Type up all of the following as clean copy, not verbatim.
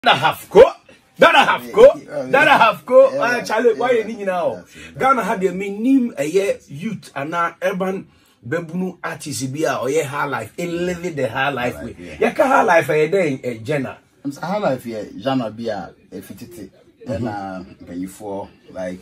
Charlie, why you now? Ghana had a minimum a year youth and now urban Bebunu artist be or ye high life, living the high life way. You can high life a day a Jenna. I'm high life here, Jana be a 50 and before like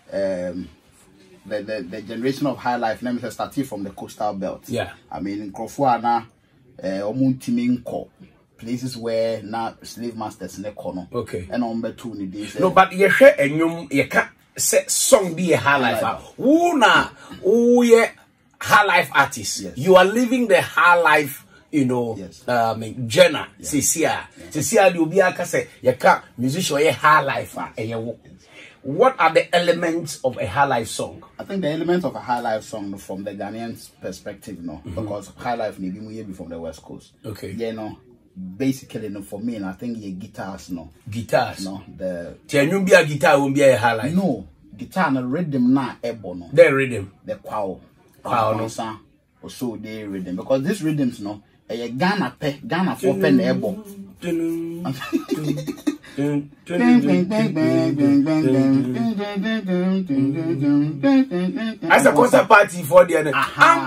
the generation of high life name is started from the coastal belt. Yeah. I mean in Krofuana Omuntiminko. Places where now slave masters in the corner. Okay. And on betu ni days. No, but you share and you can't say song be a high life. Who na who ye high life artist. Yes. You are living the high life, you know, yes. Jenna, Cecilia, you be a say you can't musician ye high life. What are the elements of a high life song? I think the elements of a high life song from the Ghanaian perspective, no, because high life need be from the West Coast. Okay. Yeah, no. Basically, no, for me, and I think your guitars, no. Guitars? No. The be a guitar won't be a highlight. No. Guitar, no rhythm, na ebo, no. The rhythm. The quao. Quao, no. Or so they rhythm. Because these rhythms, no, a Ghana for pen ebo. As a concert party for the other.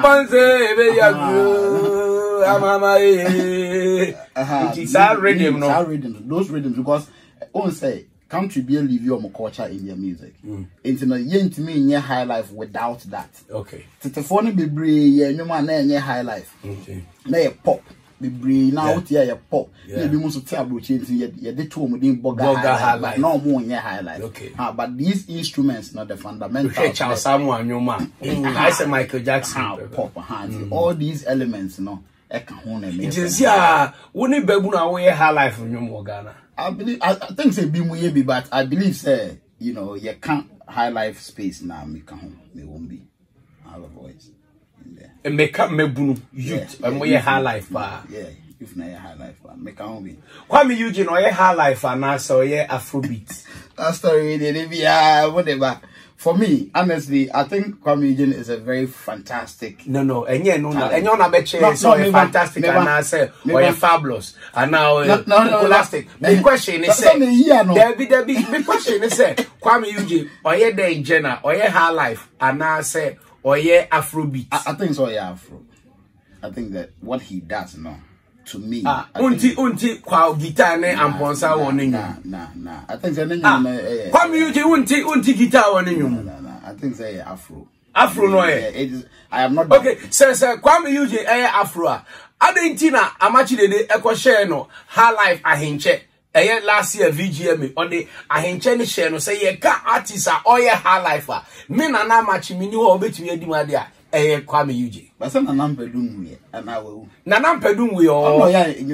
It's our rhythm, no? Our rhythm, those rhythms, because I won't say country be leave your culture in their music. Into no yen to me in your high life without that. Okay. To the phone be bree, no man in your high life. Okay. Nay pop. Be bree now here pop. Maybe most of the change ye the two within Boga high life. No more in your high life. Okay. But these instruments, not the fundamental. Charles someone your man. I say Michael Jackson. Pop all these elements, no. It is wouldn't be away high life from your Ghana. I believe I think say be maybe, but I believe say you know you can't high life space now me won't be our voice in there. And make up me bunu youth and we high life bar. Yeah, if na high life bar make am be. Kwame Eugene or high life and now so Afrobeat. That story they be whatever. For me, honestly, I think Kwame Eugene is a very fantastic. No, and yeah, no, and you're not fantastic, and I say, or you're fabulous, and now elastic. The question is, the question is, Kwame Eugene, or you're the Jenna, or you're high life, and I say, or you're Afrobeat. I think so, yeah, Afro. I think that what he does, no. To me, unti kwa guitar ne amponsa woni nah. I think say Kwame Eugene unti guitar woni nyum. I think say Afro no I am not okay. Say Kwame Eugene Afro a adentina amachi de ekwo share no high life ahenche last year VGM on the ahenche ne share no say ye ka artist a oye high life a me na amachi mini ho obetumi adimade a Kwame Eugene. But some Nampedum we and I will. Nampedum we all.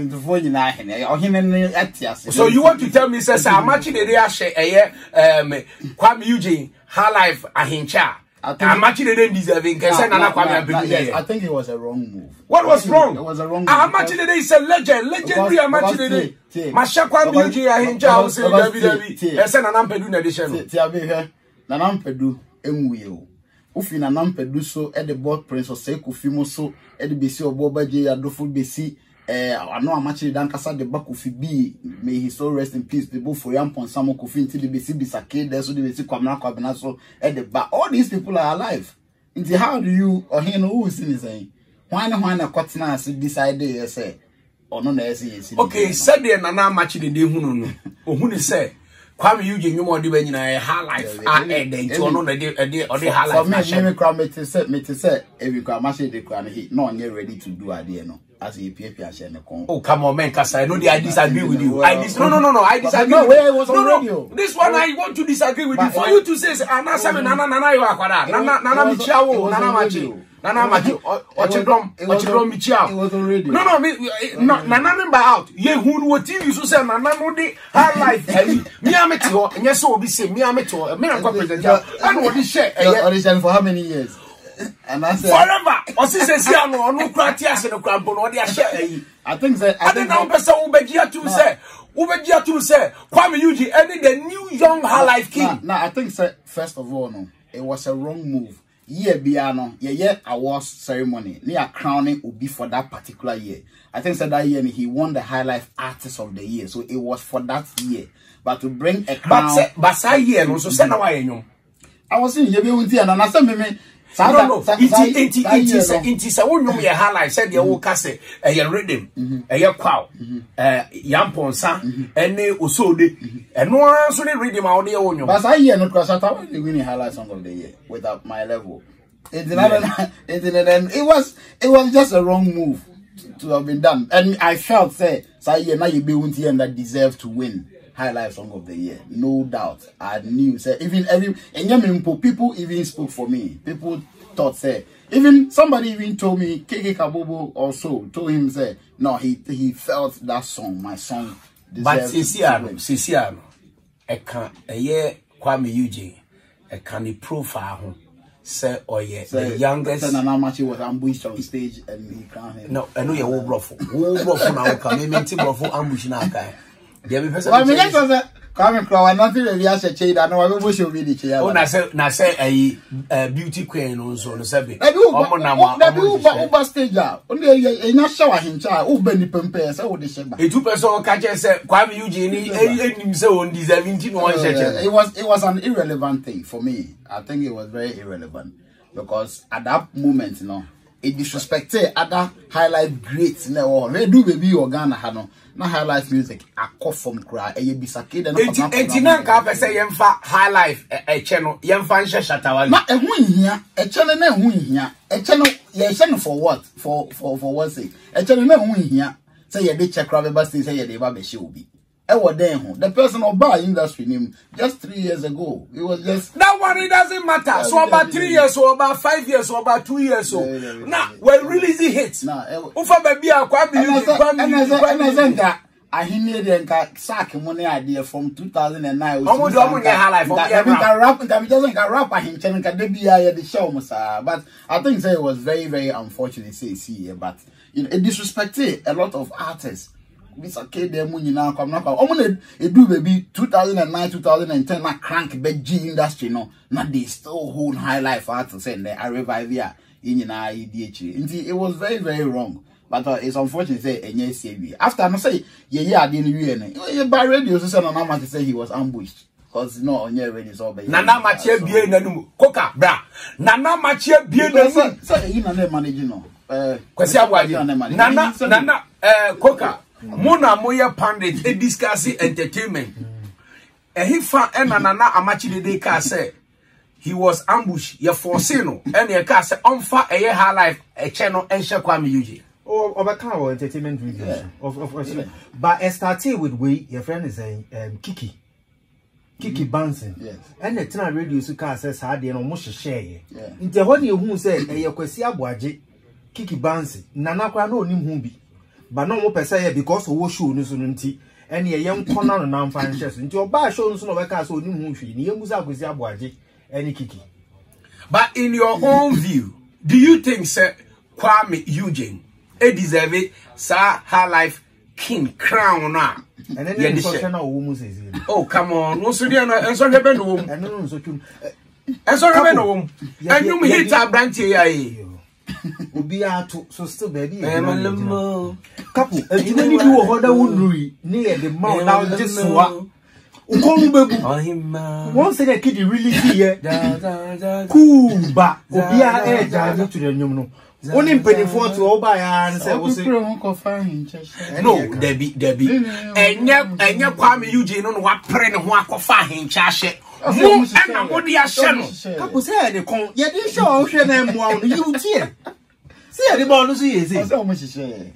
So you want to tell me, says I'm matching the reaction Kwame Eugene, high life a hincha. I'm matching the deserving. Yes, I think it was a wrong move. What was wrong? It was a wong move. I'm matching the day, it's a legendary. I'm matching the day. Masha Kwame Eugene, a hincha, was saying WWE. Yes, and Nampedum edition. Nampedum, Emwio. Ufi na nampedu so e de board prince say Kofi mo so e de besi oboba je adofo besi ano amachi dan kasa de Kofi bi may he so rest in peace the both for yampon samo Kofi until the besi bisake there so the besi kwamna so e de ba all these people are alive. Into how do you or he know who is saying why na kwatena as decide say or no na say okay said there na amachi de hunu no ohunu say Kwame Eugene you more the na high life then to no the high life for me crowd me to say if you can match the crowd he no ready to do idea no as a PPA share no con. Oh come on man cause I know I disagree with you. No I disagree. No where was on radio. This one I want to disagree with you for you to say anasa me nana you akwada nana mi chiawo nana machi ochidrom mi chiawo. It was on radio. No nana number out ye hu no TV so say nana no de high life me ameti ho enye so obi say me ameti ho me na present and what share audition for how many years? And I said forever. I think that I think now person Ubegia to say Kwame Eugene any the new young high life king. Now I think first of all no it was a wrong move. year biano, yeah, awards ceremony. Near crowning will be for that particular year. I think so that year he won the High Life Artist of the Year. So it was for that year. But to bring a crown, but that year no so say na why you. I was saying you be unti and I said me. No. It say won your High Life said you ka say e rhythm, e kwaw, yamponsa, ene osode. And no answer the rhythm out there on you. But that year not because I thought the winning High Life Song of the Year without my level. It was just a wrong move to have been done. And I felt say now you be unti and that deserve to win High Life Song of the Year, no doubt. I knew, say, even people even spoke for me. People thought, say, even somebody even told me, Keke Kabobo also told him, say, no, he felt that song, my song. But Sisiano, a year Kwame Eugene, a canny profile, say, oh yeah, the youngest. And how much he was ambushed on stage and he can't. No, I know you're all ruffle. All ruffle now, coming into ruffle ambush now, guy. I mean, that Kwame Crow, nothing really has a chain. I know I wish you really chair. Oh, I say a beauty queen also, the subject. Uber stage out. Only a not shower him, child, Uber the Pempers, oh, the Sheba. A 2% catcher said, Kwame Eugene, himself on the 17 one session. It was an irrelevant thing for me. I think it was very irrelevant because at that moment, you know, it disrespected other High Life greats. No, they do baby or Ghana Hano. Na High Life music a cough from cry a bisake de no entina nka pe say yemfa High Life e che no yemfa nhye shatawali na ehu nhia e che no na ehu nhia e che no ye che no for what for what sake e che no na ehu nhia say ye de check crowd be say ye de ba be she obi e wo den ho the person of bar industry name just 3 years ago it was just that one. It doesn't matter so about 3 years or about 5 years or about 2 years so now when releasing hits ufa baby akwa bi I hear the sack money idea from 2009. Almost High Life. The show, but I think it was very, very unfortunate. See, but you know, it disrespected a lot of artists. Mr. K. Demuni now come now. It do baby 2009, 2010. Na crank bed G industry no. Now they still hold High Life artists and they are revive here in IDH. It was very, very wrong. But it's unfortunate say enye CB. After I say I didn't win. By radio so Nana Machi say he was ambushed because on your radio so be. Nana Machi bie nanum. Koka bra. Nana Machi bie nanum. Say you na manage no. Kwesi Abwaji. Nana Koka. Mona moye pandit e discuss entertainment. He fa Nana Amachi de ka say he was ambushed. Ye force no. And ye ka say onfa eye High Life e channel enhye Kwame Eugene. Or our entertainment review. Yeah. Of course. Yeah. But I started with way your friend is saying Kiki Banson. Yes. And the time radio suka says hard and almost share. Yeah. In the one who said a Kwesi Abwaji Kiki Banson. Nana no nim humbi. But no more per se because of what show nunti and a young corner and non financials. Into your bar show no of so nim humfi. Near Musa Kwesi Abwaji any Kiki. But in your own view, do you think sir Kwame Eugene e deserve it, sir, High Life king crown na. And then oh come on, no so dey na enso hebe no wom. No so tun. Enso hebe no wom. Enum hit a branch here yi. Obi ato so still baby. Couple, ejumani bi wo hoda wonuri near the mouth now just so. Once the kid really here, cool, but Obi a to the new. Only penny for to all by and say, no, Debbie, and yet, Kwame Eugene on what print and what coffee in Chashe. And what the Ashen. Couple said, they come, yet they show them one, you dear. See, the bonus is it.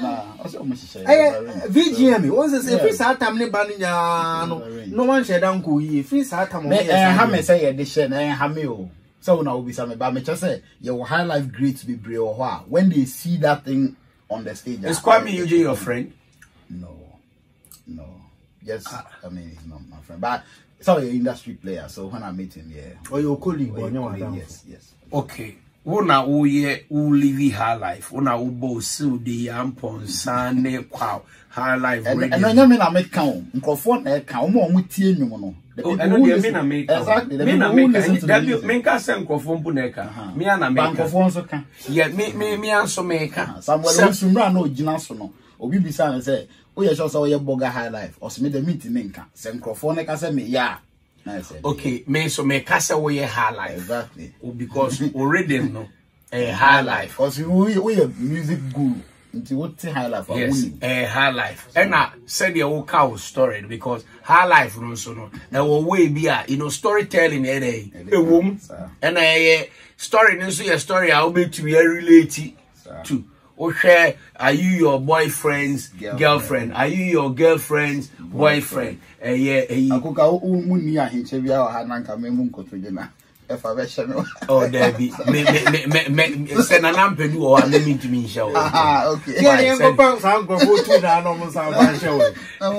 VGM was a free Satam Banyan. No one said, Uncle, free Satam. I may say addition and Hamil. So now will be something, but I just say your High Life greats be brave or when they see that thing on the stage. Is Kwame Eugene your friend? No. Yes, I mean he's not my friend, but it's an industry player. So when I meet him, yeah. Or your colleague, yes. Okay. Una uye live high life. Una ubo su di ampon sane kwa high life. And I mean I make count. Microphone count more mutie no. Exactly. Menka se microphone puneka. Me ana make. Microphone so can. Yeah, me also make. Somewhere sumra no gina so no. Obi bisa na say, "O ye sure say we boga high life." Or me the meet menka. Se microphone ka say me yeah. Okay, me so me ka say we high life. Exactly. Because already no a high life. Because we a music guru. Until what high life? Yes, a high life. And I said the old cow story because high life no so no. There will way be a storytelling a woman and a story no so your story I'll be to be related to. Or share, are you your boyfriend's girlfriend? Are you your girlfriend's boyfriend? Akuka umuni ya hinchebia wa hananka memunko tujena. Oh, Debbie, me send an amped or I'm mean to me show. Okay. Yeah, I'm going to go to the normal sound show.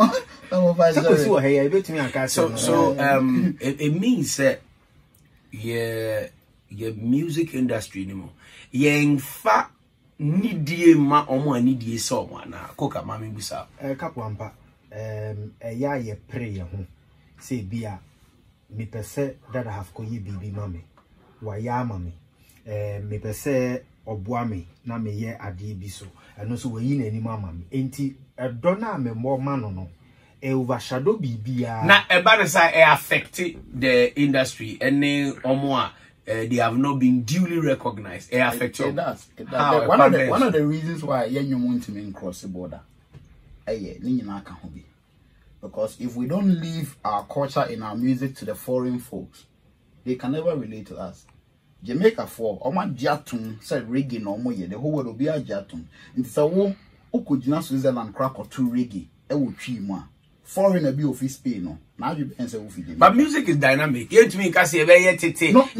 So, it means that your music industry anymore. In fact, need ma omo need someone na koka mami busa. Kapwampa, ya ye pray ho. Say bia me pese that I have koye bibi mami wa ya mami me pese oboa me na me ye ade bi so eno so wayi na ani mama me enti edo na me mo ma no e overshadow bibia na eba na say e affect the industry any omo a they have not been duly recognized. It affects it does. One of the reasons why you want to cross the border because if we don't leave our culture in our music to the foreign folks, they can never relate to us. Jamaica for Oma Jatun said reggae no more, the whole world will be a Jatun. It's a war who could not Switzerland crack or two reggae. I will treat more. Foreign a be of his pay no. Now you answer with but music is dynamic. You to me can say very tete. The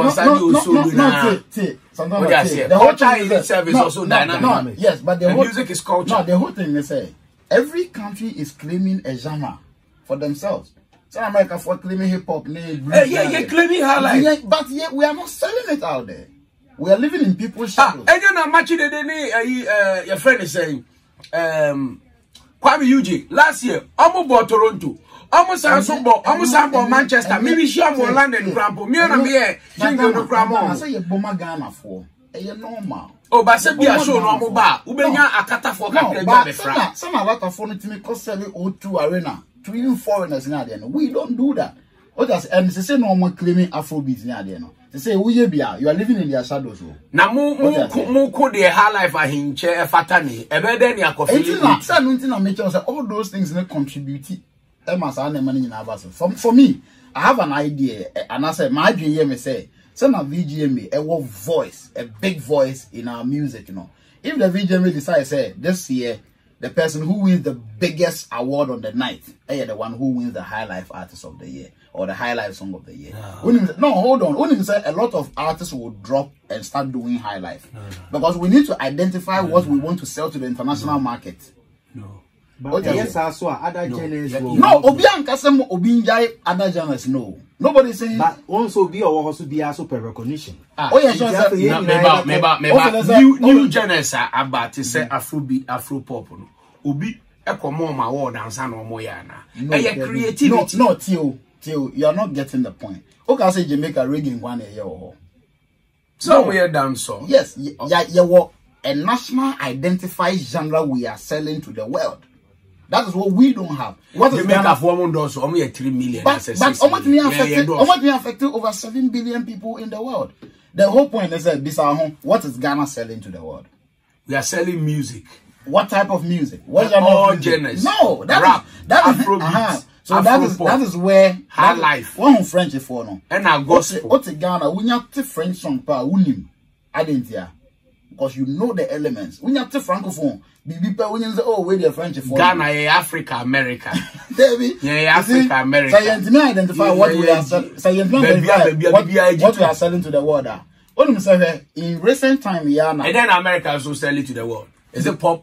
whole time itself is also dynamic. Yes, but the whole music is culture. No, the whole thing they say every country is claiming a genre for themselves. South America for claiming hip hop, yeah, claiming her life. But yet we are not selling it out there. We are living in people's shadows. And you're not matching your friend is saying, Kwame UG last year, almost bought Toronto, almost Sambo, Manchester, maybe she am London, Crampo, me and me, Jingle no Cramo. I say, you're Bomagana for a normal. Oh, but say be a show normal bar. Ubenya akata for some of us are phone to me cost 702 arena to even foreigners in there. We don't do that. Others and they say no more claiming Afrobeats in there. They say you are living in their shadows. Na mu ko the high life a hinche e fatani. E be den ya kofi. All those things they contribute. For me, I have an idea, and I said my dream me say. Some of VGMA, a voice, a big voice in our music, you know. If the VGMA decides, say, this year, the person who wins the biggest award on the night, the one who wins the High Life Artist of the Year, or the High Life Song of the Year. No, hold on. When you say a lot of artists will drop and start doing High Life. Because we need to identify what we want to sell to the international market. No. But yes, I saw other genres. No, Obiankasem Obinjai, other genres, no. Nobody saying. But also be or also be also per recognition. Oh yeah, sure. New genres are about to say Afrobeat, Afropop. Ubi ekomo ma word dansa no mo ya na. Creativity. No, Theo, you are not getting the point. Okay, say Jamaica reggae one a year or so we are done so. Yes, yeah, a national identified genre we are selling to the world. That is what we don't have. What is Jamaica for only 3 million? But almost affected over 7 billion people in the world. The whole point is that this home. What is Ghana selling to the world? We are selling music. What type of music? What all genres? No, that rap, Afrobeat. So that is where high life. One French is for no. And our gospel. What's Ghana? We have the French song pa unim. Identia. Because you know the elements. We have the Francophone. People when you say, oh, where the French for Ghana, Africa, America. David, Africa, America. Scientifically identify what we are what we are selling to the world. In recent time, and then America also sell it to the world. Is it pop?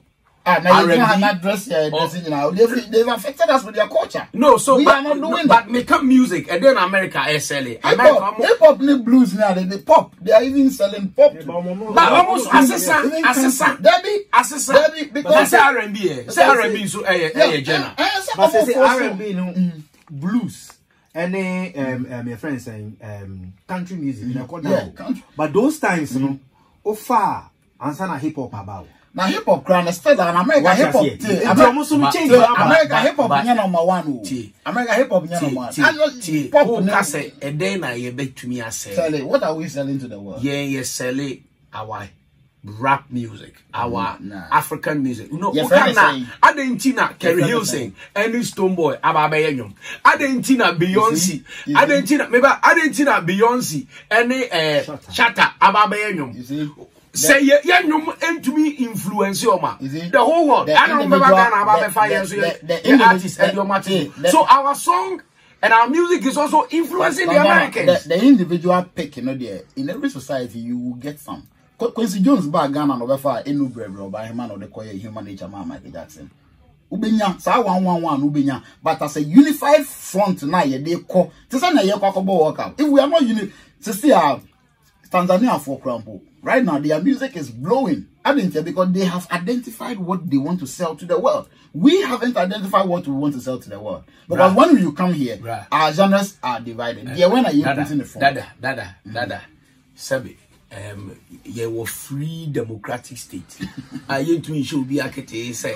now you cannot dress dressing now. They've affected us with their culture. No, so we are not doing that. But make up music and then America SLA. Hip hop need blues now. They pop. They are even selling pop. But almost assessor. Debbie, because say R&B. Say R&B so Jenna. But say R&B no blues. Any my friends saying country music. But those times no, far answer na hip hop about. Now hip hop crown still an America hip hop. America hip hop nya number 1. America hip hop nya number 1. Pop na say e dey na ye betumi asell. Sell it. What are we selling to the world? Yeah, sell it our rap music, our African music. You know, Adentina, Kerry Hilson, any Stonebwoy, Ababayanyum. Adentina, Beyonce. Adentina, Beyonce, any Shatta, Ababayanyum. You see? Say you to me influence your man. The whole world. I don't remember about 5 years the artist and your material. So our song and our music is also influencing the Americans. The individual pick, you know, there in every society you will get some. Quincy Jones back Ghana no befa enu brebre by him or the koye human nature man Michael Jackson. Ubenya sa 111 ubenya, but as a unified front na ye dey call. Te say na ye kwakobo work out. If we are not to see Tanzania for example, right now their music is blowing. I didn't say because they have identified what they want to sell to the world. We haven't identified what we want to sell to the world. Because when you come here, our genres are divided. Yeah, when are you putting the phone? Dada. Sabi. You were free democratic state. I ain't to show be a kete say.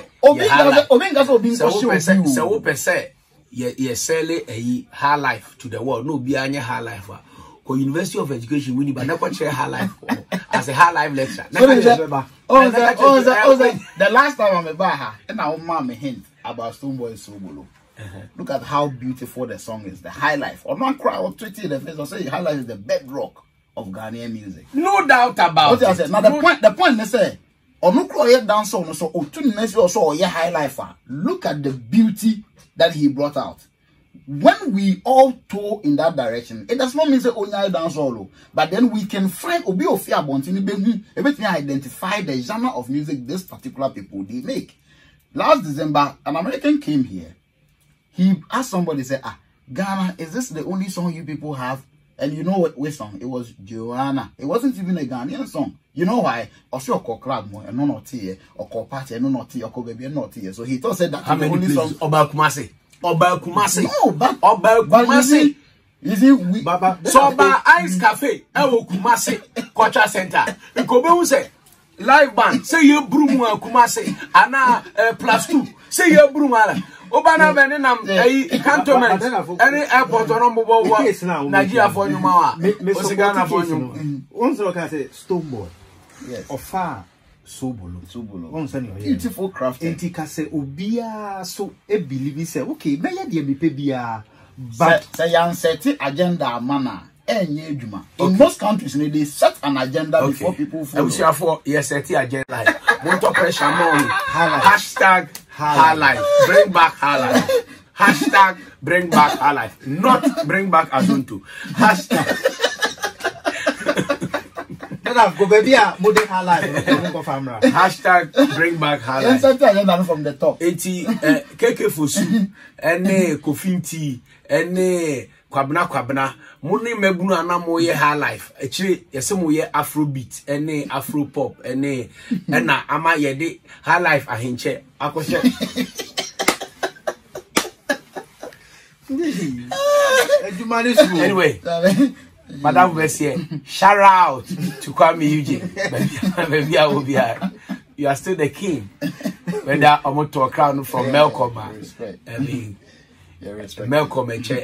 You sell a high life to the world. No, be any high life. University of Education, we need but not share high life as a high life lecture. The last time I'm about her, and our mom hint about Stonebwoy Sobolo. Look at how beautiful the song is. The high life. Or not cry or tweet in the face or say high life is the bedrock of Ghanaian music. No doubt about it. Now the point they say, or no cry dance on so also yeah high life. Look at the beauty that he brought out. When we all tow in that direction, it does not mean say only dance solo, but then we can find obi ofia bontini everything identify the genre of music this particular people they make. Last December, an American came here. He asked somebody, say, Ghana, is this the only song you people have? And you know what song? It was Joanna. It wasn't even a Ghanaian song. You know why? Also, a club more and no tea, or party and no tea, or baby and not tea. So he thought said that the only song about Kumasi. Oba Kumasi. No, but Oba Kumasi. Is it Baba? So by Ice Cafe, Kumasi, Culture Center. Kobe say live band. Say you broom Kumasi. Ana +2. Say you broom ala. Obana Benenam, cantonment, any airport or no Nigeria for you, Ghana for you. Once look at it, Stonebwoy, yes, or far Sobolo. Once beautiful craft. Antikase Obia so a believe say, okay, may I be pebia, but say young set agenda manner. In most countries, they set an agenda before people follow. For yes, set agenda. Motor pressure money. Hashtag high life. Bring back high life. Hashtag bring back high life. Not bring back Azuntu. Hashtag. Hashtag bring back high life. Set agenda from the top. 80 Keke Fosu. Any Kofinti. Any Kwabna. Muni mebunu anamo ye high life. Actually, yesemo ye Afrobeat, ene Afro pop, ene ena ama yede high life ahinche. Akoshe. Anyway, Madam Bessie, shout out to Kwame Eugene. Baby, I will be here. You are still the king. When that Omoto crown from Malcolm, I mean. Malcolm every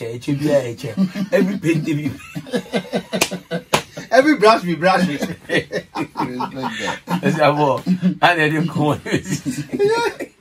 brush we brush it. I didn't go.